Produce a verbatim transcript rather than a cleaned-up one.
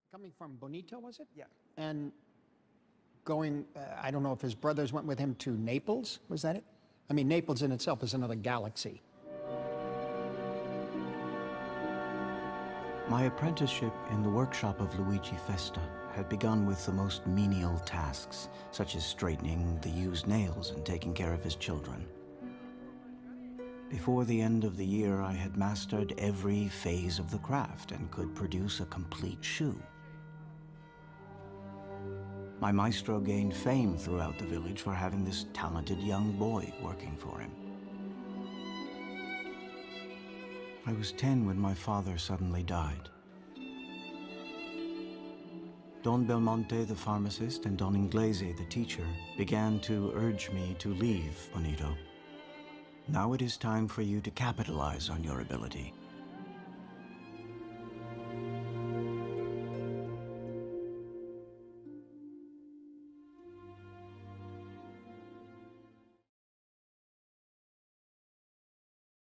Coming from Bonito, was it? Yeah. And going, uh, I don't know if his brothers went with him to Naples, was that it? I mean, Naples in itself is another galaxy. My apprenticeship in the workshop of Luigi Festa had begun with the most menial tasks, such as straightening the used nails and taking care of his children. Before the end of the year, I had mastered every phase of the craft and could produce a complete shoe. My maestro gained fame throughout the village for having this talented young boy working for him. I was ten when my father suddenly died. Don Belmonte, the pharmacist, and Don Inglese, the teacher, began to urge me to leave Bonito. Now it is time for you to capitalize on your ability.